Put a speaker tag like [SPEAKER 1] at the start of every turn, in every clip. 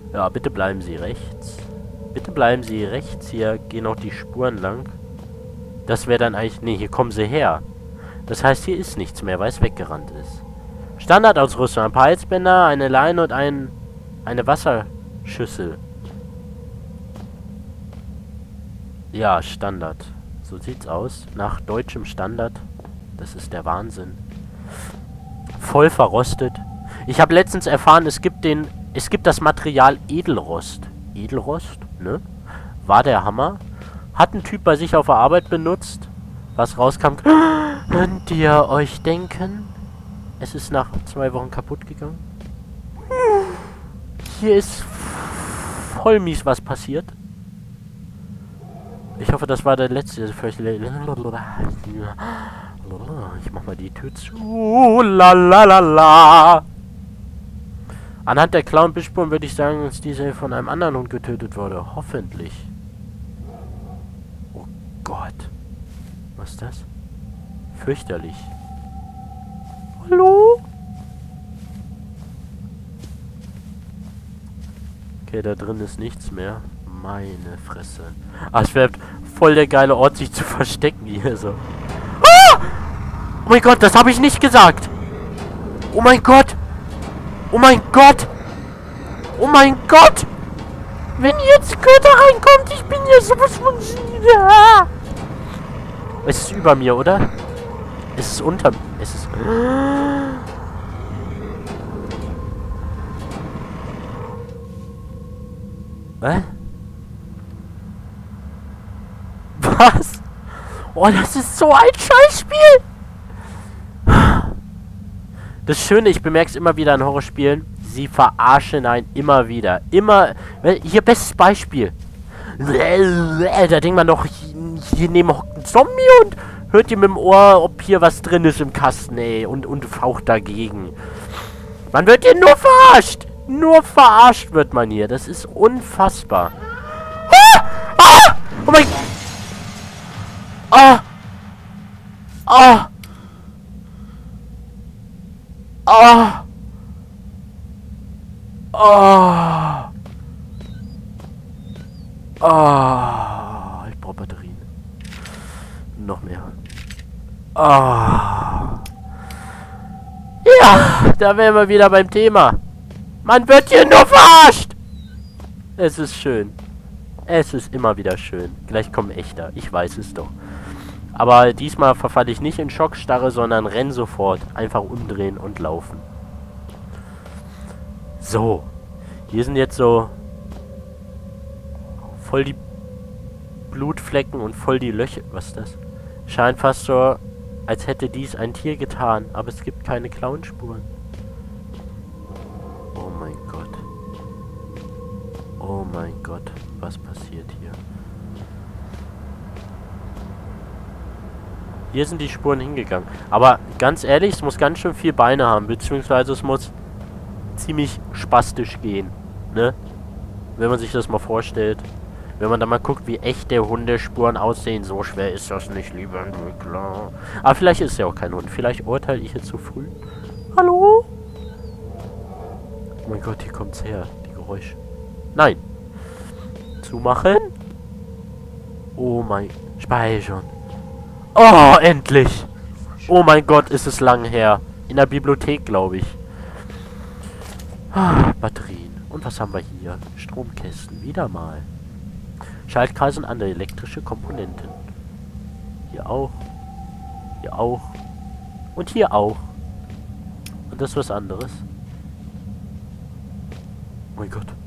[SPEAKER 1] Ja, bitte bleiben Sie rechts. Bitte bleiben Sie rechts. Hier gehen auch die Spuren lang. Das wäre dann eigentlich... Nee, hier kommen sie her. Das heißt, hier ist nichts mehr, weil es weggerannt ist. Standardausrüstung. Ein paar Halsbänder, eine Leine und eine Wasserschüssel. Ja, Standard. So sieht's aus. Nach deutschem Standard. Das ist der Wahnsinn. Voll verrostet. Ich habe letztens erfahren, es gibt das Material Edelrost. Edelrost, ne? War der Hammer. Hat ein Typ bei sich auf der Arbeit benutzt. Was rauskam. Könnt ihr euch denken? Es ist nach 2 Wochen kaputt gegangen. Hier ist voll mies was passiert. Ich hoffe, das war der letzte. Ich mach mal die Tür zu. Lalalala. Anhand der Clown Bissspuren würde ich sagen, dass diese von einem anderen Hund getötet wurde. Hoffentlich. Oh Gott. Was ist das? Fürchterlich. Hallo? Okay, da drin ist nichts mehr. Meine Fresse. Ah, es wäre voll der geile Ort, sich zu verstecken hier so. Ah! Oh mein Gott, das habe ich nicht gesagt. Oh mein Gott. Oh mein Gott. Oh mein Gott. Wenn jetzt Köter reinkommt, ich bin hier sowas von... Ja. Es ist über mir, oder? Es ist unter... Es ist... Was? Was? Oh, das ist so ein Scheißspiel! Das Schöne, ich bemerke es immer wieder in Horrorspielen, sie verarschen einen immer wieder. Immer... Hier, bestes Beispiel. Da denkt man doch, hier neben hockt ein Zombie und hört ihr mit dem Ohr, ob hier was drin ist im Kasten, ey. Und faucht dagegen. Man wird hier nur verarscht. Nur verarscht wird man hier. Das ist unfassbar. Ah! Ah! Oh mein... Ah! Ah! Ah! Ah! Ah! Ich brauche Batterien. Noch mehr. Ah! Ja! Da wären wir wieder beim Thema. Man wird hier nur verarscht! Es ist schön. Es ist immer wieder schön. Gleich kommt echter. Ich weiß es doch. Aber diesmal verfalle ich nicht in Schockstarre, sondern renn sofort. Einfach umdrehen und laufen. So. Hier sind jetzt so voll die Blutflecken und voll die Löcher. Was ist das? Scheint fast so, als hätte dies ein Tier getan. Aber es gibt keine Clownspuren. Oh mein Gott. Oh mein Gott. Was passiert hier? Hier sind die Spuren hingegangen. Aber ganz ehrlich, es muss ganz schön viel Beine haben. Beziehungsweise es muss ziemlich spastisch gehen. Ne? Wenn man sich das mal vorstellt. Wenn man da mal guckt, wie echte Hundespuren aussehen. So schwer ist das nicht, lieber Entwickler. Aber vielleicht ist es ja auch kein Hund. Vielleicht urteile ich jetzt zu früh. Hallo? Oh mein Gott, hier kommt's her. Die Geräusche. Nein. Zumachen. Oh mein... Speichern. Oh, endlich! Oh mein Gott, ist es lang her. In der Bibliothek, glaube ich. Ah, Batterien. Und was haben wir hier? Stromkästen. Wieder mal. Schaltkreise und andere elektrische Komponenten. Hier auch. Hier auch. Und hier auch. Und das ist was anderes. Oh mein Gott.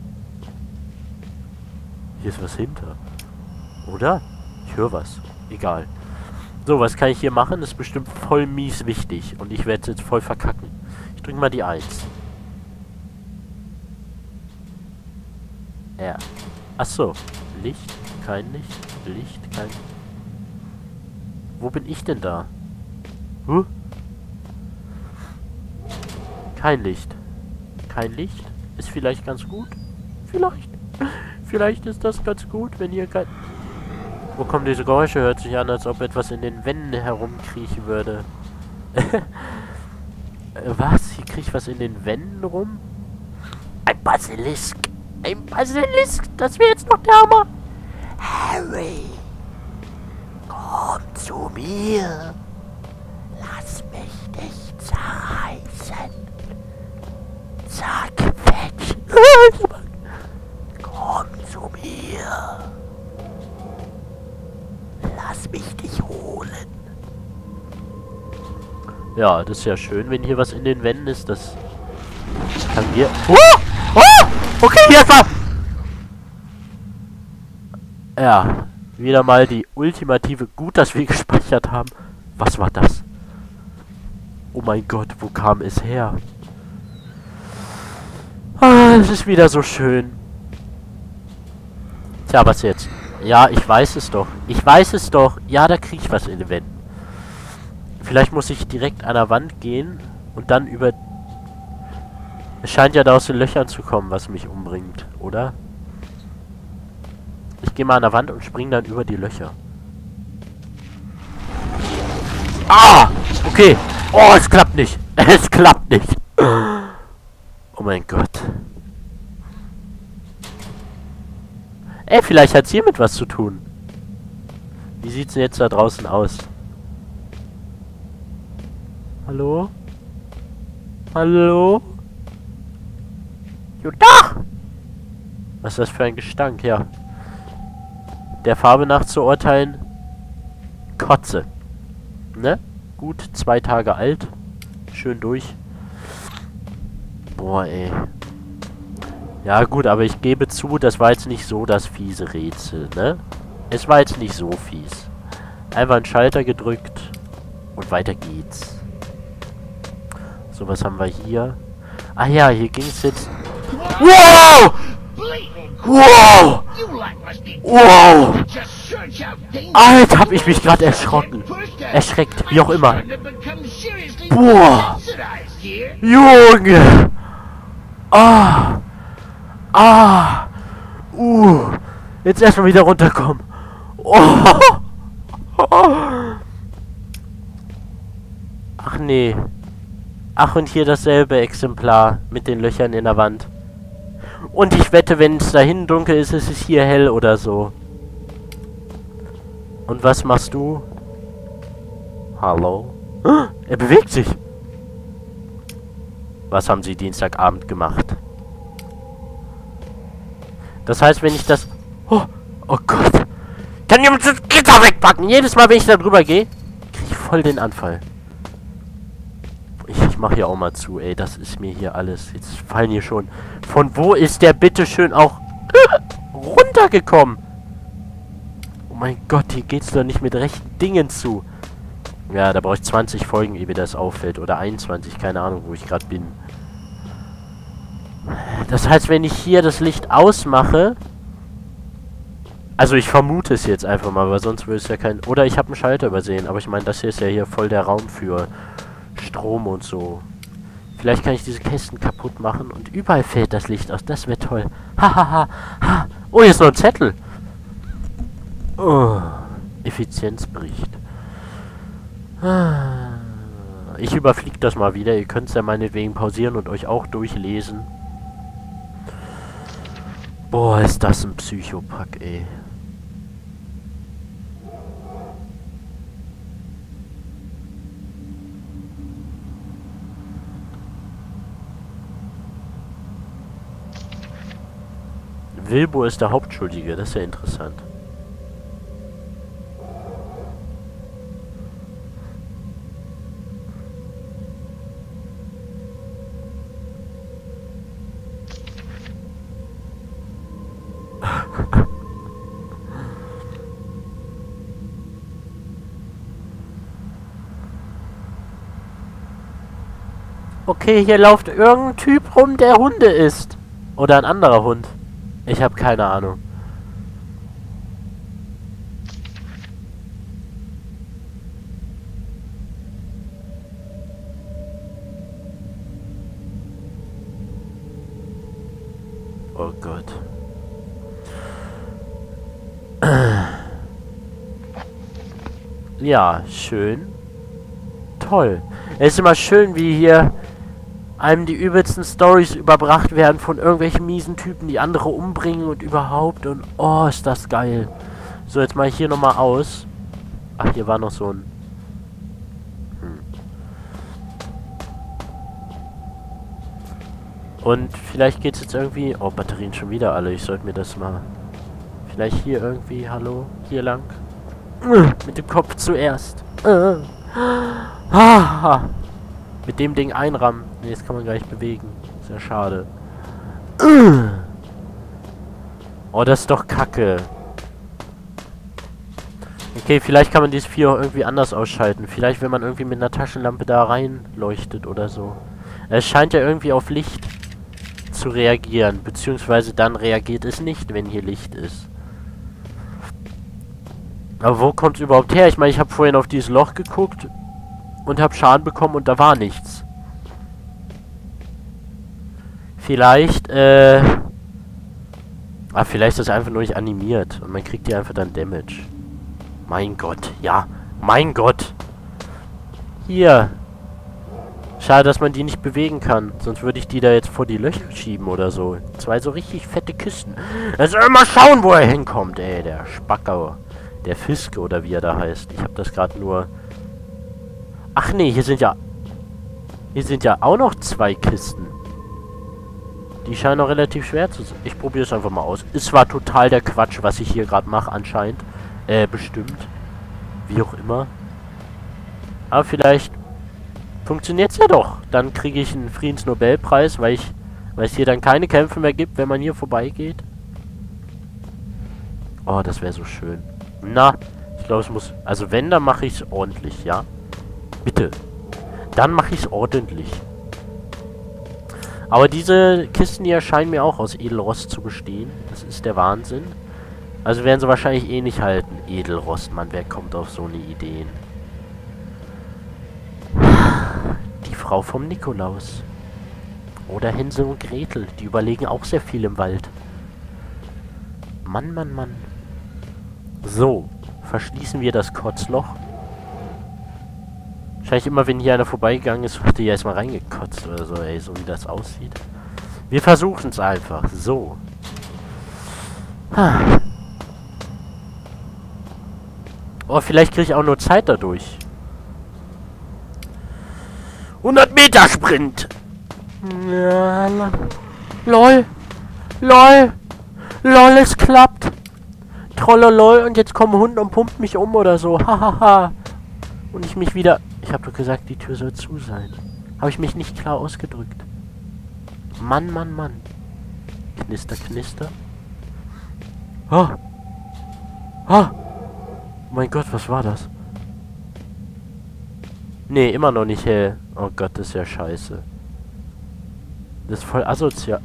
[SPEAKER 1] Hier ist was hinter. Oder? Ich höre was. Egal. So, was kann ich hier machen? Das ist bestimmt voll mies wichtig. Und ich werde es jetzt voll verkacken. Ich drücke mal die 1. Ja. Achso. Licht, kein Licht. Licht, kein... Wo bin ich denn da? Huh? Kein Licht. Kein Licht? Ist vielleicht ganz gut? Vielleicht. Vielleicht ist das ganz gut, wenn hier kein... Wo kommen diese Geräusche? Hört sich an, als ob etwas in den Wänden herumkriechen würde. Was? Hier kriecht was in den Wänden rum? Ein Basilisk. Ein Basilisk, das wäre jetzt noch der Hammer. Harry, komm zu mir. Lass mich dich zerreißen. Zack, fetch. Komm zu mir. Lass mich dich holen. Ja, das ist ja schön, wenn hier was in den Wänden ist. Das kann hier... Oh! Oh! Okay, jetzt mal! Ja, wieder mal die ultimative... Gut, dass wir gespeichert haben. Was war das? Oh mein Gott, wo kam es her? Ah, es ist wieder so schön. Tja, was jetzt? Ja, ich weiß es doch. Ich weiß es doch. Ja, da kriege ich was in den Wänden. Vielleicht muss ich direkt an der Wand gehen und dann über... Es scheint ja da aus den Löchern zu kommen, was mich umbringt, oder? Ich gehe mal an der Wand und springe dann über die Löcher. Ah! Okay. Oh, es klappt nicht. Es klappt nicht. Oh mein Gott. Ey, vielleicht hat es hiermit was zu tun. Wie sieht's denn jetzt da draußen aus? Hallo? Hallo? Jutta! Was ist das für ein Gestank? Ja. Der Farbe nach zu urteilen. Kotze. Ne? Gut, 2 Tage alt. Schön durch. Boah, ey. Ja gut, aber ich gebe zu, das war jetzt nicht so das fiese Rätsel, ne? Es war jetzt nicht so fies. Einfach einen Schalter gedrückt und weiter geht's. So, was haben wir hier? Ah ja, hier ging es jetzt... Wow! Wow! Wow! Alter, hab ich mich gerade erschrocken. Erschreckt, wie auch immer. Boah! Junge! Ah! Ah! Jetzt erstmal wieder runterkommen. Oh! Ach nee. Ach, und hier dasselbe Exemplar mit den Löchern in der Wand. Und ich wette, wenn es dahin dunkel ist, ist es hier hell oder so. Und was machst du? Hallo? Er bewegt sich. Was haben sie Dienstagabend gemacht? Das heißt, wenn ich das... Oh, oh Gott. Kann jemand das Gitter wegpacken? Jedes Mal, wenn ich da drüber gehe, kriege ich voll den Anfall. Ich mache hier auch mal zu, ey. Das ist mir hier alles... Jetzt fallen hier schon... Von wo ist der bitteschön auch runtergekommen? Oh mein Gott, hier geht's doch nicht mit rechten Dingen zu. Ja, da brauche ich 20 Folgen, ehe mir das auffällt. Oder 21, keine Ahnung, wo ich gerade bin. Das heißt, wenn ich hier das Licht ausmache... Also ich vermute es jetzt einfach mal, weil sonst würde es ja kein... Oder ich habe einen Schalter übersehen. Aber ich meine, das hier ist ja hier voll der Raum für Strom und so. Vielleicht kann ich diese Kästen kaputt machen und überall fällt das Licht aus. Das wäre toll. Hahaha. Ha. Oh, hier ist noch ein Zettel. Oh. Effizienzbericht. Ich überfliege das mal wieder. Ihr könnt es ja meinetwegen pausieren und euch auch durchlesen. Boah, ist das ein Psychopack, ey. Wilbur ist der Hauptschuldige, das ist ja interessant. Okay, hier läuft irgendein Typ rum, der Hunde isst. Oder ein anderer Hund. Ich habe keine Ahnung. Oh Gott. Ja, schön. Toll. Es ist immer schön, wie hier einem die übelsten Stories überbracht werden von irgendwelchen miesen Typen, die andere umbringen und überhaupt. Und oh, ist das geil. So, jetzt mache ich hier nochmal aus. Ach, hier war noch so ein... Und vielleicht geht es jetzt irgendwie... Oh, Batterien schon wieder alle. Ich sollte mir das mal... Vielleicht hier irgendwie... Hallo? Hier lang? Mit dem Kopf zuerst. Mit dem Ding einrammen. Ne, jetzt kann man gar nicht bewegen. Sehr schade. Oh, das ist doch kacke. Okay, vielleicht kann man dieses Vieh auch irgendwie anders ausschalten. Vielleicht, wenn man irgendwie mit einer Taschenlampe da reinleuchtet oder so. Es scheint ja irgendwie auf Licht zu reagieren. Beziehungsweise dann reagiert es nicht, wenn hier Licht ist. Aber wo kommt es überhaupt her? Ich meine, ich habe vorhin auf dieses Loch geguckt und habe Schaden bekommen und da war nichts. Vielleicht, vielleicht ist das einfach nur nicht animiert und man kriegt hier einfach dann Damage. Mein Gott, ja. Mein Gott. Hier. Schade, dass man die nicht bewegen kann. Sonst würde ich die da jetzt vor die Löcher schieben oder so. 2 so richtig fette Kisten. Also immer schauen, wo er hinkommt, ey. Der Spacker. Der Fiske oder wie er da heißt. Ich habe das gerade nur... Ach nee, hier sind ja... Hier sind ja auch noch 2 Kisten. Die scheinen auch relativ schwer zu sein. Ich probiere es einfach mal aus. Es war total der Quatsch, was ich hier gerade mache anscheinend. Bestimmt. Wie auch immer. Aber vielleicht funktioniert es ja doch. Dann kriege ich einen Friedensnobelpreis, weil es hier dann keine Kämpfe mehr gibt, wenn man hier vorbeigeht. Oh, das wäre so schön. Na, ich glaube, es muss... Also wenn, dann mache ich es ordentlich, ja? Bitte. Dann mache ich es ordentlich. Aber diese Kisten hier scheinen mir auch aus Edelrost zu bestehen. Das ist der Wahnsinn. Also werden sie wahrscheinlich eh nicht halten. Edelrost, Mann, wer kommt auf so eine Ideen? Die Frau vom Nikolaus. Oder Hänsel und Gretel. Die überlegen auch sehr viel im Wald. Mann, Mann, Mann. So. Verschließen wir das Kotzloch. Wahrscheinlich immer, wenn hier einer vorbeigegangen ist, hat die ja erstmal reingekotzt oder so, ey. So wie das aussieht. Wir versuchen es einfach. So. Oh, vielleicht kriege ich auch nur Zeit dadurch. 100 Meter Sprint! Ja, lol. Lol. Lol, es klappt. Trollolol, und jetzt kommt ein Hund und pumpt mich um oder so. Hahaha. Und ich mich wieder... Ich habe doch gesagt, die Tür soll zu sein. Habe ich mich nicht klar ausgedrückt. Mann, Mann, Mann. Knister, knister. Oh. Oh. Oh mein Gott, was war das? Nee, immer noch nicht hell. Oh Gott, das ist ja scheiße. Das ist voll asozial.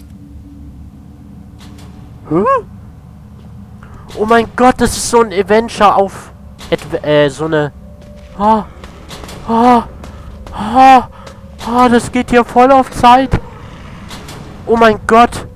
[SPEAKER 1] Hä? Oh mein Gott, das ist so ein Adventure auf... so eine... Oh. Oh. Oh. Oh, das geht hier voll auf Zeit. Oh mein Gott.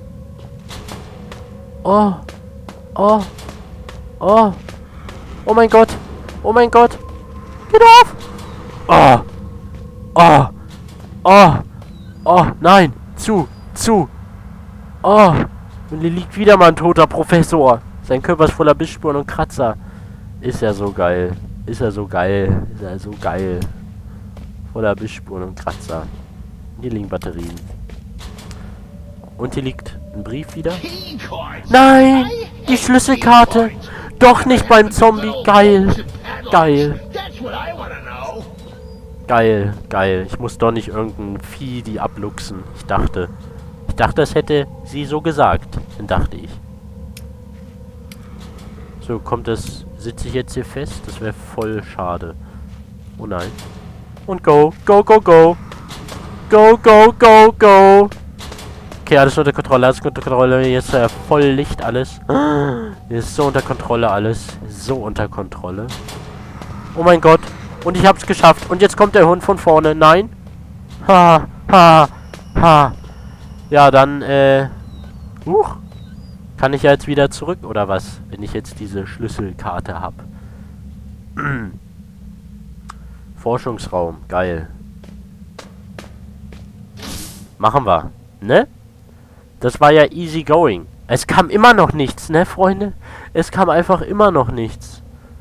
[SPEAKER 1] Oh. Oh. Oh. Oh mein Gott. Oh mein Gott. Geht auf. Oh. Oh. Oh. Oh. Nein. Zu. Oh. Und hier liegt wieder mal ein toter Professor. Sein Körper ist voller Bissspuren und Kratzer. Ist ja so geil. Ist ja so geil. Ist ja so geil. Voller Bissspuren und Kratzer. Hier liegen Batterien. Und hier liegt ein Brief wieder. Nein! Die Schlüsselkarte! Doch nicht beim Zombie! Geil! Geil! Geil, geil. Ich muss doch nicht irgendein Vieh die abluchsen. Ich dachte, das hätte sie so gesagt. Dann dachte ich. So, kommt das... Sitze ich jetzt hier fest? Das wäre voll schade. Oh nein. Und go. Go, go, go. Go, go, go, go. Okay, alles unter Kontrolle, alles unter Kontrolle. Jetzt voll Licht alles. Hier ist so unter Kontrolle alles. So unter Kontrolle. Oh mein Gott. Und ich hab's geschafft. Und jetzt kommt der Hund von vorne. Nein. Ha, ha, ha. Ja, dann, kann ich ja jetzt wieder zurück, oder was? Wenn ich jetzt diese Schlüsselkarte habe. Forschungsraum. Geil. Machen wir. Ne? Das war ja easy going. Es kam immer noch nichts, ne, Freunde? Es kam einfach immer noch nichts.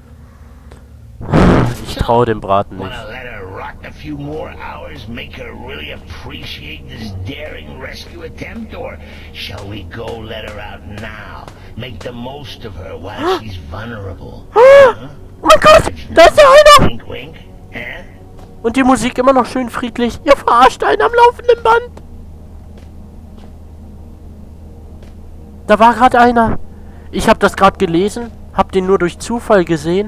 [SPEAKER 1] Ich traue dem Braten nicht.
[SPEAKER 2] A few more hours make her really appreciate this daring rescue attempt, or shall we go let her out now? Make the most of her while she's vulnerable.
[SPEAKER 1] Oh mein Gott, da ist ja einer!
[SPEAKER 2] Wink, wink.
[SPEAKER 1] Und die Musik immer noch schön friedlich. Ihr verarscht einen am laufenden Band. Da war gerade einer. Ich habe das gerade gelesen. Hab den nur durch Zufall gesehen.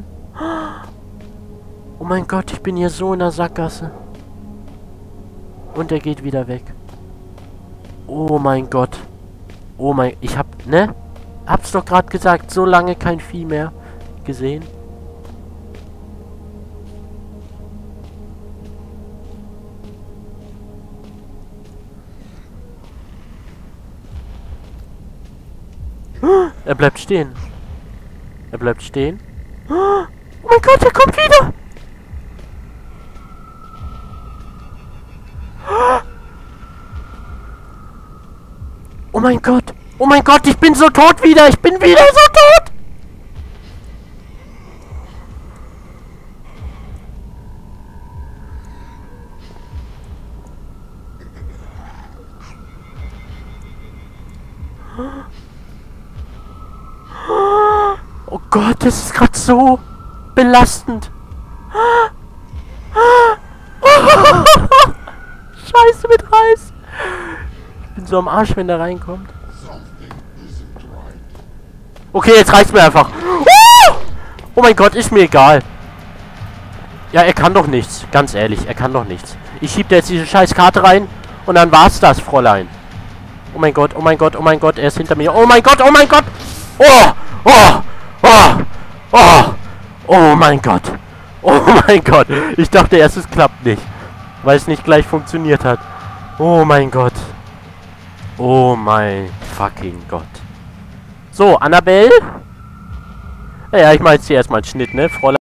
[SPEAKER 1] Oh mein Gott, ich bin hier so in der Sackgasse. Und er geht wieder weg. Oh mein Gott. Oh mein... Ich hab... Ne? Hab's doch gerade gesagt. So lange kein Vieh mehr gesehen. Er bleibt stehen. Er bleibt stehen. Oh mein Gott, er kommt wieder. Oh mein Gott. Oh mein Gott, ich bin so tot wieder. Ich bin wieder so tot. Oh Gott, das ist gerade so belastend. Scheiße mit Reis. Ich bin so am Arsch, wenn der reinkommt. Okay, jetzt reicht's mir einfach. Oh mein Gott, ist mir egal. Ja, er kann doch nichts. Ganz ehrlich, er kann doch nichts. Ich schieb dir jetzt diese scheiß Karte rein und dann war's das, Fräulein. Oh mein Gott, oh mein Gott, oh mein Gott, er ist hinter mir. Oh mein Gott, oh mein Gott. Oh, oh, oh, oh, oh mein Gott. Oh mein Gott. Ich dachte erst, es klappt nicht. Weil es nicht gleich funktioniert hat. Oh mein Gott. Oh mein fucking Gott. So, Annabelle. Ja, ich mache jetzt hier erstmal einen Schnitt, ne, Fräulein.